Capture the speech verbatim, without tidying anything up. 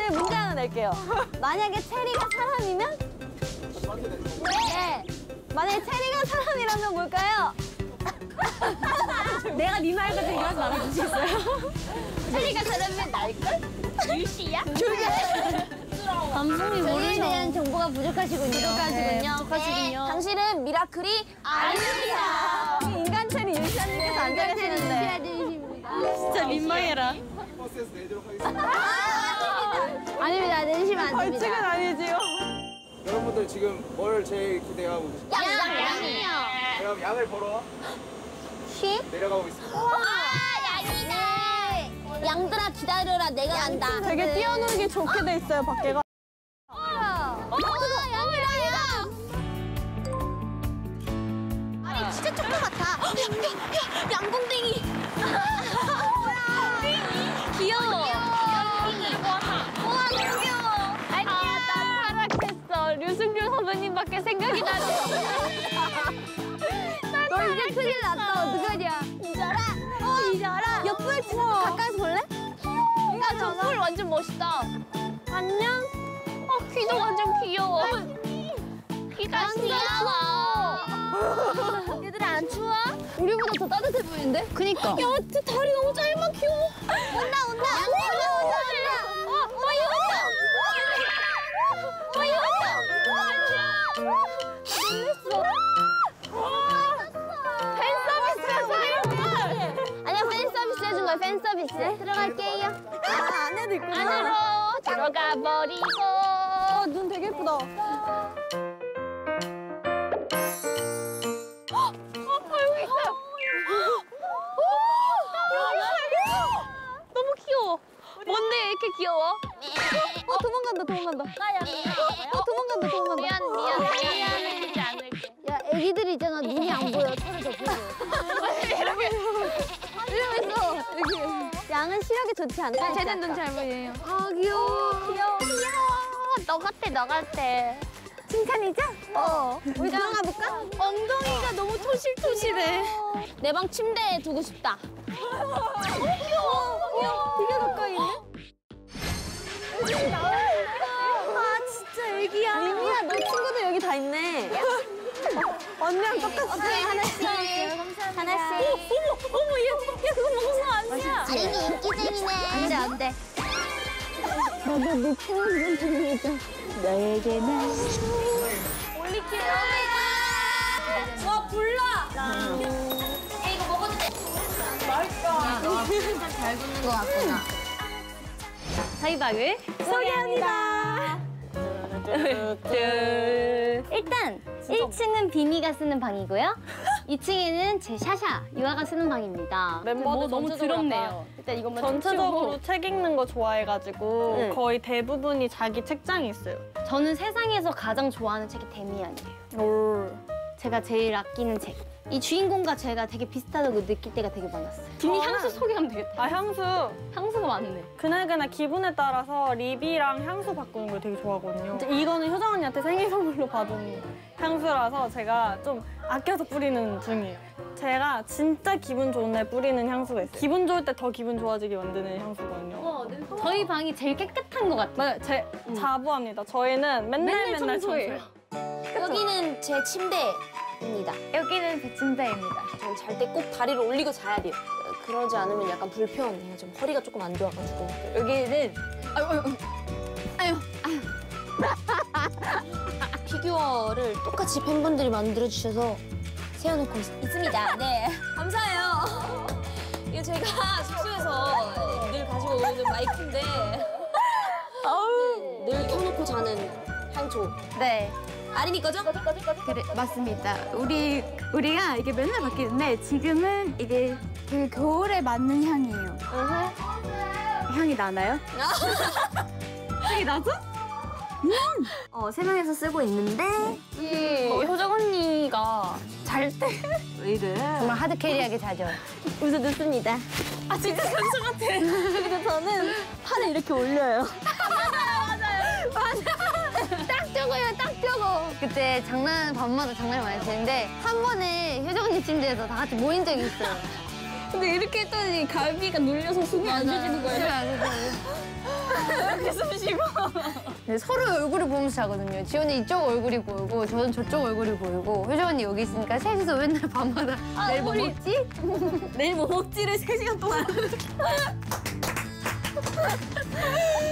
제가 문제 하나 낼게요. 만약에 체리가 사람이면? 네. 만약에 체리가 사람이라면 뭘까요? 내가 네 말 같은 거 말아주시겠어요? 체리가 사람이면 날걸? 유씨야? 감성이 모르죠. 대한 정보가 부족하시군요. 부족하시군요. 네, 부족하시군요. 네. 당신은 미라클이 아닙니다. 인간 체리 유시아님께서 앉아 계시는데. 진짜 민망해라. 버스에서 내도록 하겠습니다. 아닙니다. 내리시면 안 됩니다. 벌칙은 아니지요. 여러분들 지금 뭘 제일 기대하고 계십니까? 양, 양이요. 그럼 양을 보러 쉬? 내려가고 있습니다. 와, 양이네. 양들아 기다려라. 내가 간다. 되게 뛰어놀기 좋게 돼 있어요, 밖에가. 와, 양이다. 아니, 진짜 조그맣다. 양궁댕이. 귀여워. 우와, 너무 귀여워. 아니야, 나 타락했어. 류승준 선배님밖에 생각이 나네. 너 이제 큰일 났다. 어떡하냐. 잊어라. 어, 잊어라. 옆에 진짜 가까이서 볼래? 야, 저 풀 완전 멋있다. 안녕? 어, 귀도 완전 귀여워. 귀가 귀여워. 얘들아, 안 추워? 우리보다 더 따뜻해 보이는데? 그니까. 야, 저 다리 너무 짧아, 귀여워. 온다, 온다. 온다, 온다, 온다. 어, 어, 이거 왔다. 어, 이거 왔다. 팬 서비스가 사이런데. 아니야, 팬 서비스 해준 거야, 팬 서비스. 들어갈게요. 아, 안에도 있구나. 안으로 들어가 버리고. 어, 눈 되게 예쁘다. 어, 여기 있어요. 너무 귀여워. 뭔데 이렇게 귀여워? 어, 도망간다, 도망간다. 나야. 어, 도망간다, 도망간다. 미안, 미안, 미안해지지 않을게. 야, 애기들 있잖아, 눈이 안 보여. 털을 덮이고. 이러면서 여기. 양은 시력이 좋지 않다. 쟤는 눈 잘 보여요. 아, 귀여워. 귀여워, 귀여워. 너 같아, 너 같아. 칭찬이죠? 어. 우리 들어가 볼까? 엉덩이가 너무 토실토실해. 내 방 침대에 두고 싶다. 어, 귀여워. 귀여워. 되게 가까이 있네. 아, 진짜 애기야. 미미야, 너 친구들 여기 다 있네. 언니랑 똑같아. 오케이, 하나씩. 하나씩. 어머, 어머, 얘, 얘 그거 먹으면 안 돼. 아린이 인기쟁이네. 안 돼, 안 돼. 나도 네 친구 좀 들려줘. 너에게는. 올리키는. 와, 불나. 야, 이거 먹어도 돼. 맛있다. 너 진짜 잘 굽는 것 같구나. 사이박을 소개합니다. 일단 일 층은 비니가 쓰는 방이고요. 이 층에는 제 샤샤, 유아가 쓰는 방입니다. 멤버들 너무 더럽네요. 일단 이것만 전체적으로 책 읽는 거 좋아해가지고 네. 거의 대부분이 자기 책장이 있어요. 저는 세상에서 가장 좋아하는 책이 데미안이에요. 올. 제가 제일 아끼는 책. 이 주인공과 제가 되게 비슷하다고 느낄 때가 되게 많았어요. 비니 향수 소개하면 되겠다. 아, 향수. 향수가 많네. 그날그날 기분에 따라서 립이랑 향수 바꾸는 걸 되게 좋아하거든요. 이거는 효정 언니한테 생일 선물로 받은 향수라서 제가 좀 아껴서 뿌리는 중이에요. 제가 진짜 기분 좋은 날 뿌리는 향수가 있어요. 기분 좋을 때 더 기분 좋아지게 만드는 향수거든요. 저희 방이 제일 깨끗한 것 같아요. 맞아요. 제 자부합니다. 저희는 맨날 맨날, 맨날 청소해요. 청소해요. 여기는 제 침대입니다. 여기는 제 침대입니다. 전 잘 때 꼭 다리를 올리고 자야 돼요. 그러지 않으면 약간 불편해요. 좀 허리가 조금 안 좋아가지고. 여기는 피규어를 똑같이 팬분들이 만들어주셔서 세워놓고 있, 있습니다. 네, 감사해요. 이게 제가 숙소에서 늘 가지고 오는 마이크인데 네, 늘 켜놓고 자는 향초. 네. 아린이 거죠? 그래, 맞습니다. 우리, 우리가 이게 맨날 바뀌는데 지금은 이게 그 겨울에 맞는 향이에요. 향이 나나요? 향이 나죠? 음! 어, 세 명에서 쓰고 있는데 어, 효정 언니가 잘 때. 왜 이래? 정말 하드캐리하게 자죠. 웃어 듣습니다. 아, 진짜 현수 같아. 그리고 저는 팔을 이렇게 올려요. 딱 저거요, 딱 저거. 그때 장난, 밤마다 장난을 많이 치는데 한 번에 효정 언니 침대에서 다 같이 모인 적이 있어요. 근데 이렇게 했더니 갈비가 눌려서 숨이 안 쉬지는 거예요. 안 쉬어요. 이렇게 숨 쉬고. 네, 서로 얼굴을 보면서 자거든요. 지원이 이쪽 얼굴이 보이고 저는 저쪽 얼굴이 보이고 효정 언니 여기 있으니까 셋이서 맨날 밤마다 내일 뭐 먹지? 내일 뭐 먹지를 세 시간 동안.